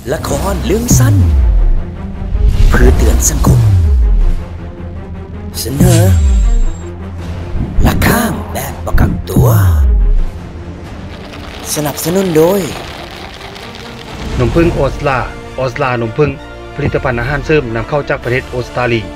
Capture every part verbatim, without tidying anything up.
ละครเรื่องสั้นเพื่อเตือนสังคมเสนอละข้ามแบบประกันตัวสนับสนุนโดยนมผึ้งออสลาออสลานมผึ้งผลิตภัณฑ์อาหารเสริมนำเข้าจากประเทศออสเตรเลีย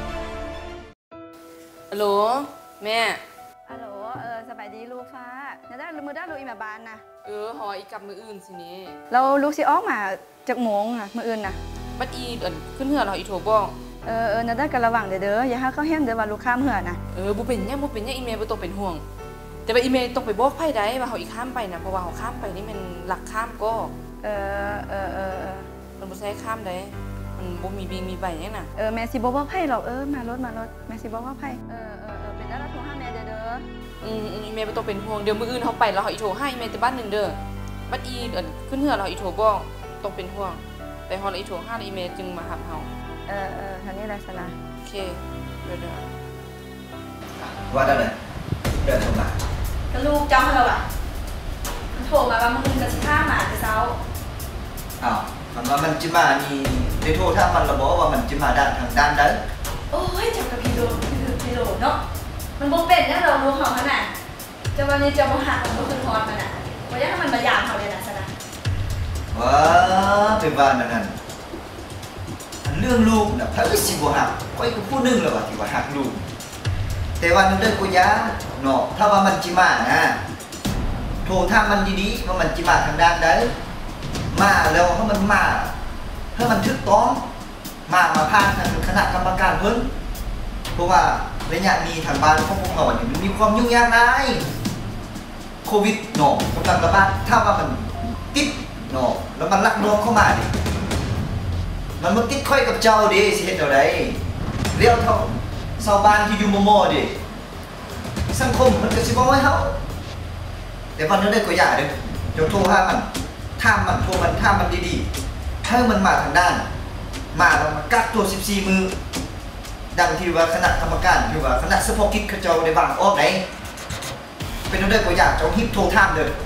ฮัลโหลแม่ฮัลโหลเออสบายดีลูกฟ้าเดี๋ยวได้มือได้ลูกอีมาบ้านนะเออหออีกกับมืออื่นสินี่เราลูกสิออกมาจากโมงอ่ะมืออื่นนะบัดอีเอิ้นขึ้นเหือเราอีโถบ้องเออเออนั่นได้กันระวังเด้อเด้ออย่าให้เขาเห็นเด้อว่าลูกข้ามเหือนะเออบ่เป็นหยังบ่เป็นหยังอีเมลบ่ต้องเป็นห่วงแต่ว่าอีเมลต้องไปบอกไผได้ว่าเฮาอีข้ามไปนะเพราะว่าเฮาข้ามไปนี่มันหลักข้ามก็เออเออเออมันบ่ใช่ข้ามได้มันบ่มีบิงมีใบหยังน่ะเออแม่สิบ่บอกไผหรอกเออมารถมารถแม่สิบ่บอกไผเออเออเออเป็นได้แล้วโทรหาแม่เด้อเด้ออืมอีเมลบ่ต้องเป็นห่วงเดี๋ยวมื้ออื่นเฮาไปแล้วเฮาอีโทรหาอีเมลแต่บ้านนึงเด้อบัดอีเอิ้นขึ้นเหือเราอีโทรบ้องต้องเป็นห่วงไปฮอดอีโทรหาอีเมลจึงมารับเฮาเออเออทันนี้แหละสนะโอเคเดี๋ยวว่าได้เลยเดินเข้ามาก็ลูกจ้องเราอ่ะมันโทรมาว่ามึงจะสิฆ่าหมาแต่เช้าอ้าวมันว่ามันจิมานี่ได้โทรถ้ามันระบอกว่ามันจิมาด้านทางด้านใดโอ้ยจับกับพี่โลพี่โลพี่โลเนาะมันบ่เป็นนะเราลูกเขาขนาดจะวันนี้จะบ่หักมันบ่คือพรมันน่ะบ่อยากให้มันมายามเขาเลยนะสนะว้าเป็นว่านั่นนั่นเรื่องลูกน่ะเพิ่นสิบ่หักก้อยก็ผู้นึงแล้วว่าที่ว่าหักลูกแต่ว่านึงเด้อกูยาเนาะถ้าว่ามันจิมานะโทรถามมันดีๆว่ามันจิมาทางด้านใดมาแล้วให้มันมาให้มันถูกต้องมามาผ่านทางคณะกรรมการเพิ่นเพราะว่าระยะนี้ทางบ้านของพวกเราเนี่ยมันมีความยุ่งยากหลายโควิดเนาะกำลังระบาดถ้าว่ามันติดเนาะแล้วมันลักลอบเข้ามาดิมันมาติดค่อยกับเจ้าดิสิเฮ็ดจังได๋เรียวเท่าชาวบ้านที่อยู่มอๆดิสังคมมันก็สิบ่ให้เฮาแต่วันนั้นได้ก็อย่าเด้อเจ้าโทรหามันถามมันโทรมันถามมันดีๆให้มันมาทางด้านมาแล้วมากักตัวสิบสี่มื้อดังที่ว่าคณะกรรมการที่ว่าคณะเฉพาะกิจเขาเจ้าได้วางออกไหนเป็นได้ก็อย่าเจ้าฮิปโทรถามเด้อ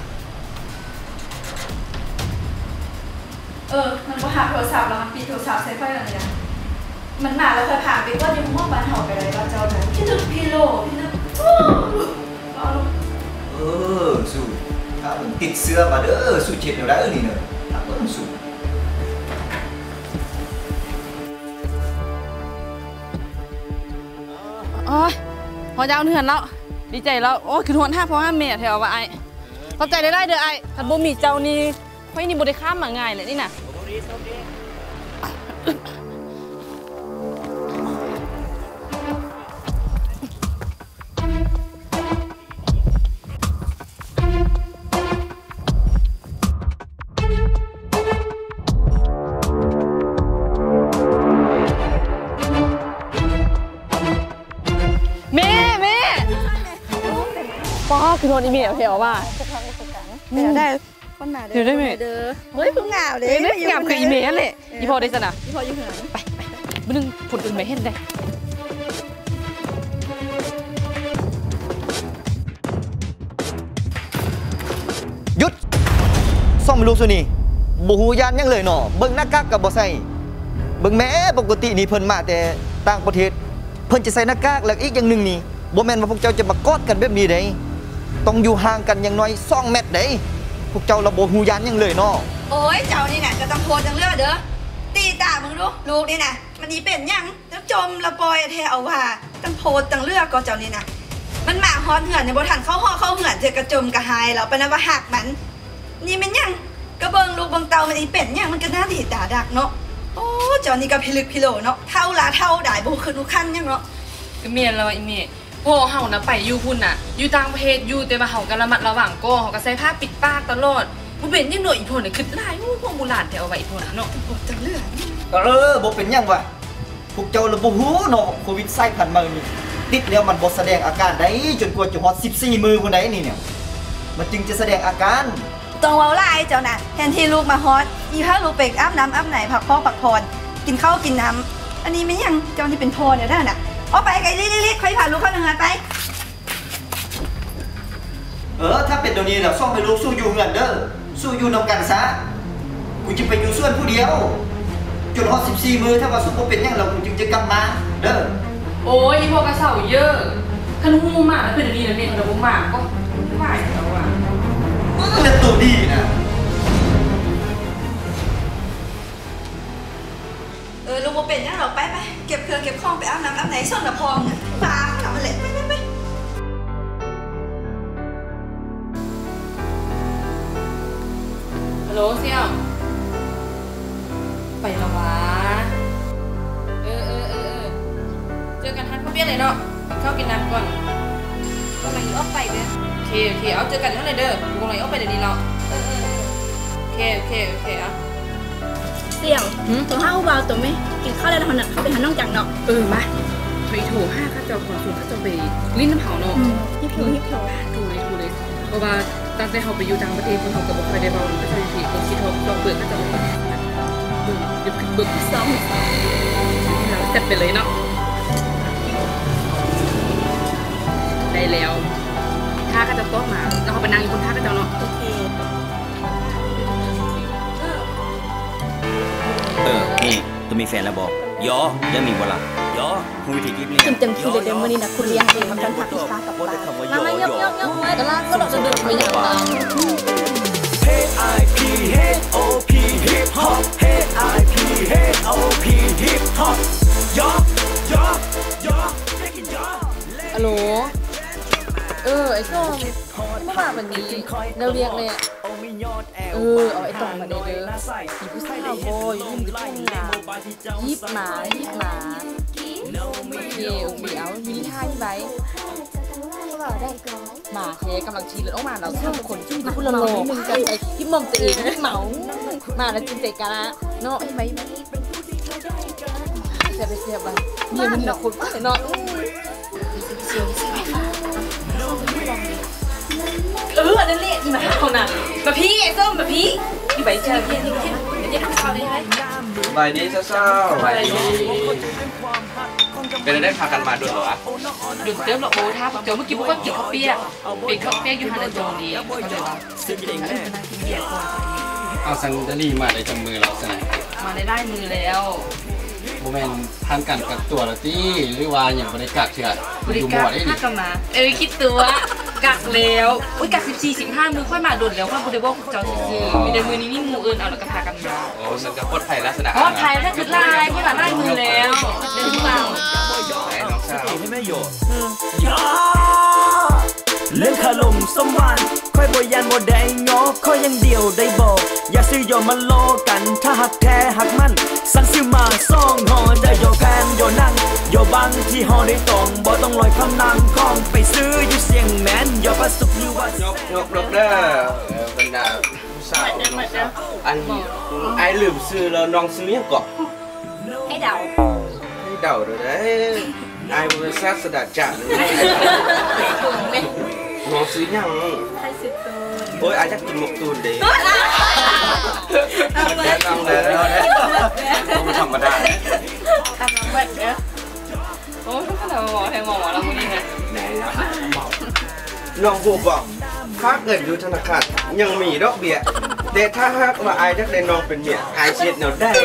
เออมันก็หาโทรศัพท์แล้วมันปิดโทรศัพท์ใส่ไฟอะไรนะมันมาแล้วเคยผ่านไปก็ยังมองบ้านเห่าไปเลยว่าเจ้าเนี่ยพี่ลึกพี่โลพี่ลึกเออสู้ถ้ามันติดเสื้อมาเด้อสู้เจ็ดเดี๋ยวได้เออนี่เนอะถ้ามันสู้โอ้ยพอจะเอาเหือนแล้วดีใจแล้วโอ้คือทวนห้าพ่อห้าแม่แถวว่าไอ้เข้าใจได้ได้เด้อไอ้ถ้าบ่มีเจ้านี่ค่อยนี่บ่ได้ข้ามมาง่ายเลยนี่น่ะป้าคือโดนอีเมลแถวว่าเดี๋ยวได้คนมาเด้อเด้อเฮ้ยพึ่งงามเลยเฮ้ยงามคืออีเมลแหละอีพอได้สนะอีพออยู่เหือนไปไปบึ้งผลอื่นไม่เห็นได้หยุดซ่อมลูกสุนี่บ่ฮู้ยานยังเลยเนาะเบิ่งหน้ากากกับบ่ใส่เบิ่งแม้ปกตินี่เพิ่นมาแต่ต่างประเทศเพิ่นจะใส่หน้ากากแล้วอีกอย่างนึงนี่บ่แม่นว่าพวกเจ้าจะมากอดกันแบบนี้เด้ต้องอยู่ห่างกันอย่างน้อยสองเมตรเด้พวกเจ้าระบบหูยานยังเลยเนาะโอ้ยเจ้านี่น่ะก็ต้องโพดจังเลือเด้อตีตามึงดูลูกนี่น่ะมันนี่เป็นยังแล้วจมละปอยแท้เอาว่าต้องโพดจังเลือก็เจ้านี่น่ะมันมาฮอดเหือนในบ่ทันเข้าฮอเข้าเหือนเจอกระจมกระหายแล้วปานว่าหักมันนี่มันยังก็เบิ่งลูกเบิ่งเตามันนี่เป็นยังมันก็น่าดีตาดักเนาะโอ้เจ้านี่ก็พิลึกพิโลเนาะเท่าลาเท่าได้บ่ขึ้นลูกคันยังเนาะก็เมียนแล้วอีเมลพ่อเฮานะไปอยู่พุ่นน่ะอยู่ต่างประเทศอยู่แต่ว่าเฮาก็ระมัดระวังก็เฮาก็ใส่ผ้าปิดปากตลอดบ่เป็นยังหน่อยอีพ่นน่ะคิดหลายโอ้พวกโบราณแถวไว้อีพ่นน่ะเนาะบ่จังเรื่องเออบ่เป็นยังวะพวกเจ้าระบ่ฮู้เนาะโควิดสายพันธุ์ใหม่นี่ติดแล้วมันบ่แสดงอาการได้จนกว่าจะฮอดสิบสี่มื้อพุ่นใดนี่เนี่ยมันจึงจะแสดงอาการต้องเว้าหลายเจ้าน่ะแทนที่ลูกมาฮอดอีพาลูกไปอาบน้ำอาบไหนพักผ่อนพักผ่อนกินข้าวกินน้ำอันนี้มันยังเจ้าที่เป็นพ่อเนี่ยได้น่ะเอาไปไกลรีบๆๆค่อยพาลูกเข้าทางนั้นไปเออถ้าเป็นตัวนี้แล้วส่งไปลูกสู้อยู่เงินเด้อสู้อยู่นำกันซะคกูจะไปอยู่ส่วนผู้เดียวจนฮอดสิบสี่มื้อถ้าว่าสุขบ่เป็นหยังแล้วกูจึงจะกลับมาเด้อโอ้ยอีพวกกระเสาเยอะคันหูหมาเป็นดีนะเนี่ยแต่ผมหมาก็ไม่ไหวแล้วอ่ะมึงเป็นตัวดีนะเออลูกบ่เป็นยังหรอกไปไปเก็บเครื่องเก็บของไปอาบน้ำอาบไหนส่วนละพองเนี่ยตาทำอะไรไปไปไปฮัลโหลเสี่ยวไปแล้ววะเออเออเออเออเจอกันทันเขาเบี้ยเลยเนาะเข้ากินน้ำก่อนกำลังออกไปเด้อโอเคโอเคเอาเจอกันเท่าไหร่เด้อกูกำลังออกไปเดี๋ยวนี้เนาะเออเออโอเคโอเคโอเคอ่ะเสี่ยวตัวห้าเบาตัวไม่กินข้าวได้แล้วหนักเขาไปหาน้องจังเนาะเออมาไปโถห้าข้าเจ้าขอสูงข้าเจ้าไปลิ้นน้ำเผาเนาะฮิปโปฮิปโปถูเลยถูเลยเพราะว่าตั้งแต่เขาไปอยู่ต่างประเทศคนเขาก็บอกไปได้เบาไม่ใช่สิคนคิดเขาลองเบิกข้าเจ้าเบิกเบิกเดี๋ยวเบิกซ้ำแล้วเสร็จไปเลยเนาะได้แล้วท่าข้าเจ้าโต๊ะมาแล้วเขาไปนั่งอยู่บนท่าข้าเจ้าเนาะโอเคเออนี่ตัวมีแฟนแล้วบอกยอยังมีบ่ล่ะยอคุณวิธีกิฟเนี่ยกินเต็มที่เลยเดี๋ยวมื้อนี้นะคุณเลี้ยงเองมันกันผักพิซซ่ากับปลามาไม่ยกยกยกไว้ตลาดก็ดอกจะดึกไปอย่างนั้น Hey I P Hey O P Hip Hop Hey I P Hey O P Hip Hop ยอยอยอฮัลโหลเออไอ้ส้มเมื่อวานวันนี้เราเรียกเลยเออเอาไอ้ตองมาเด้อมีผู้ชายโบยยุ่งกับทุ่งนายิบหมายิบหมาเย่องมีเอามีท่าที่ไว้หมาเทกำลังชี้เลยออกมาเราสร้างคนชื่อคุณละโลมึงกันไอ้ที่มอมตัวเองเหมามาแล้วจินเตกันละเนาะไอ้ไหมเสียไปเสียไปเมียมันหนักคนก็เนาะเออนั่นแหละอีหมาเขาน่ะมาพี่ไอ้ส้มมาพี่อีใบเจอพี่ที่ที่เดี๋ยวจะทำข้าวได้ไหมใบนี้เศร้าๆใบนี้เป็นได้พากันมาด้วยเหรอวะดึกเติมหรอกโอ้ท่าเดี๋ยวเมื่อกี้พวกก็กินข้าวเปียกเป็นข้าวเปียกอยู่ฮันนาโจนี่เขาเลยว่าซึ่งเองนั่งกินเบียร์ก่อนเอาซังเดลี่มาได้จังมือเราใช่ไหมมาได้ได้มือแล้วโมเมนทานกันกับตัวละที่หรือว่าอย่างบริการเชื่อบริการห้ากันมาเอ้ยคิดตัวกักแล้วอุ้ยกักสิบสี่สิบห้ามือค่อยมาโดนแล้วค่อยพูดได้ว่าเจ้าซื่อมีแต่มือนี้นี่มูเอิญเอาแล้วก็พากันมาโอ้สังกัดปลอดภัยลักษณะปลอดภัยแล้วคือลายพี่หลานไล่มือแล้วเดินที่เราให้แม่โยเล่นคาลมสมวันค่อยบยันบ่ได้งอค่อยยังเดียวได้บอกอย่าซื้อโยมาโลกันถ้าหักแท้หักมันสั่งซื้อมาซ่องหอได้โยแพนโยนั่งโยบังที่หอได้ตรงบ่ต้องลอยคำนางคองไปซื้ออยู่เสียงแมนโยประสุกอยู่ว่ายกยกยกเด้อบรรดาผู้สาวอันไอ้ลืมซื้อแล้วน้องซื้อยังเกาะให้เดาให้เดาเลยได้ไอ้บริษัทสดัดจ่าเลยน้องซื้อยังใครซื้อตูนโอ้ยอาจจะกินหมกตูนดีแน่นอนเลยต้องทำมาได้ทำมาแบบเนี้ยโอ้ทุกคนเราหมอแทงหมอเราคนนี้ไงน้องบัวบอกถ้าเกิดอยู่ธนาคารยังมีดอกเบี้ยแต่ถ้าหากว่าไอ้จะได้น้องเป็นเมียไอ้เช็ดเนาได้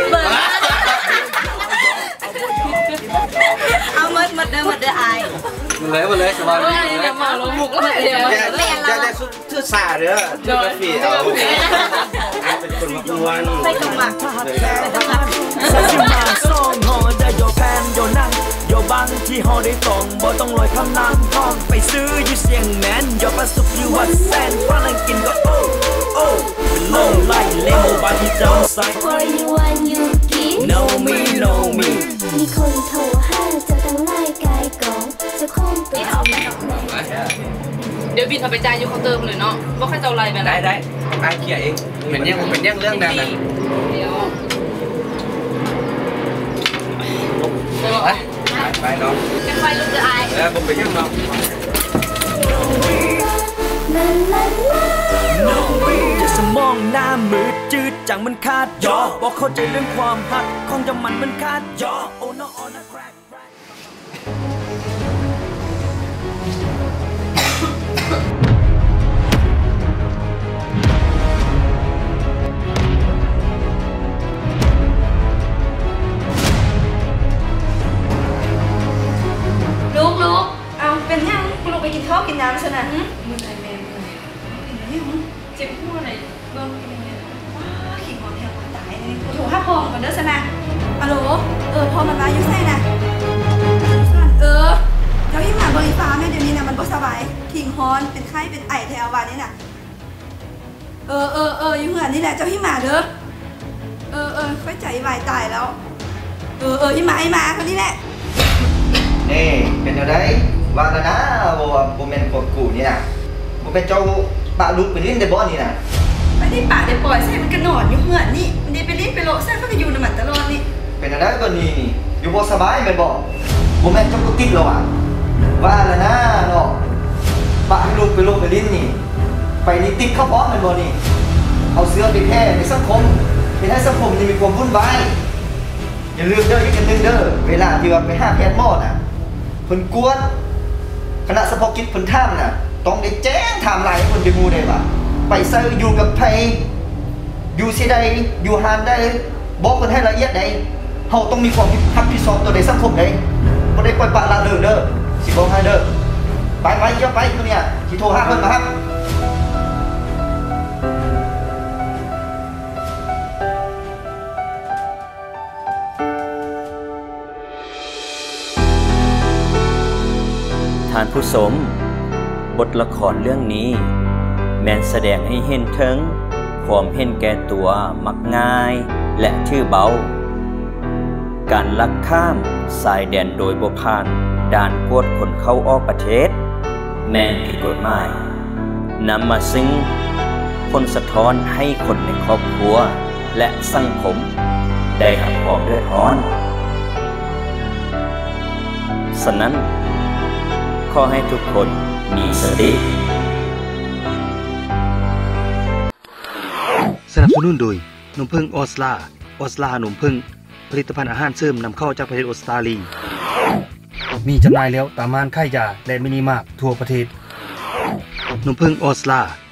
เอามัดมัดเด้อมัดเด้อไอ้มาเลยมาเลยสบายเลยมาลงหมุกเลยเดี๋ยวจะได้ชื่อสาเด้อเจ้ากาแฟเอาไอ้เป็นคนมาอ้วนใส่กระหม่อมสั่งซื้อมาซ่องหอได้โยแพนโยนั่งโยบังที่หอได้ตรงบ่ต้องลอยคำนางคองไปซื้ออยู่เสียงแมนโยประสุกอยู่วัดแซนฝรั่งกินก็โอ้โอ้ลงไล่เล่โมบายที่เจ้าใส่ For you want you give Know me know me มีคนโทรหาจะตั้งไล่กายกองจะคงเป็นเอาไปเดี๋ยวบินเอาไปจ่ายยูเคาน์เตอร์เลยเนาะว่าใครจะเอาอะไรไปได้ได้ไอ้เกียร์เองเป็นยังเป็นยังเรื่องนั้นนะเดี๋ยวไปไปน้องเป็นไฟลุกเดือไอแล้วผมเป็นยังน้องจะสมองหน้ามืดจืดจังมันขาดยอบอกเข้าใจเรื่องความหักของจะมันมันขาดยอโอ้นอโอ้นอแครกโทรหาพ่อก่อนเด้อซะนะฮัลโหลเออพ่อมันมาอยู่ไสน่ะเออเจ้าที่มาบริฟ้าแม่เดี๋ยวนี้น่ะมันบ่สบายขิงฮ้อนเป็นไข้เป็นไอแถวว่านี่น่ะเออเออเอออยู่เหือนนี่แหละเจ้าที่มาเด้อเออเออค่อยใจวายตายแล้วเออเอออีหมาอีหมาคนนี้แหละนี่เป็นอะไรว่าแล้วนะบ่บ่แม่นพวกกูนี่น่ะบ่เป็นเจ้าปะลูกไปลิ้นได้บ่นี่น่ะไม่ได้ปะได้ปล่อยใส่มันก็นอนอยู่เหือนนี่มันได้ไปลิ้นไปโลใส่มันก็อยู่ในมันตลอดนี่เป็นอะไรก็นี่อยู่บ่สบายแม่นบ่บ่แม่นเจ้าก็ติดแล้วอ่ะว่าแล้วนะเนาะปะให้ลูกไปโลไปลิ้นนี่ไปนี่ติดเข้าพร้อมแม่นบ่นี่เอาเสื้อไปแพร่ในสังคมเฮ็ดให้สังคมนี่มีความวุ่นวายอย่าลืมเด้ออีกอันนึงเด้อเวลาที่ว่าไปหาแพทย์หมอน่ะเพิ่นกวนคณะเฉพาะกิจเพิ่นถามน่ะต้องได้แจ้งไทม์ไลน์ให้เพิ่นได้รู้ได้ว่าไปไสอยู่กับไผอยู่สิใดอยู่หานใดบอกเพิ่นให้ละเอียดได้เฮาต้องมีความรับผิดชอบต่อในสังคมได้บ่ได้ปล่อยปละละเลยเด้อสิบอกให้เด้อไปไปเดี๋ยวไปตัวเนี้ยสิโทรหาเพิ่นมาครับท่านผู้ชมบทละครเรื่องนี้แม้นแสดงให้เห็นถึงความเห็นแก่ตัวมักง่ายและถือเบาการลักข้ามสายแดนโดยบ่ผ่านด่านกวดคนเข้าออกประเทศแม้นผิดกฎหมายนำมาซึ่งผลสะท้อนให้คนในครอบครัวและสังคมได้รับความเดือดร้อนฉะนั้นขอให้ทุกคนมีสติสนับสนุนโดยนมผึ้งออสลาออสลานมผึ้งผลิตภัณฑ์อาหารเสริมนำเข้าจากประเทศออสเตรเลียมีจำหน่ายแล้วตามร้านขายยาและมินิมาร์ททั่วประเทศนมผึ้งออสลา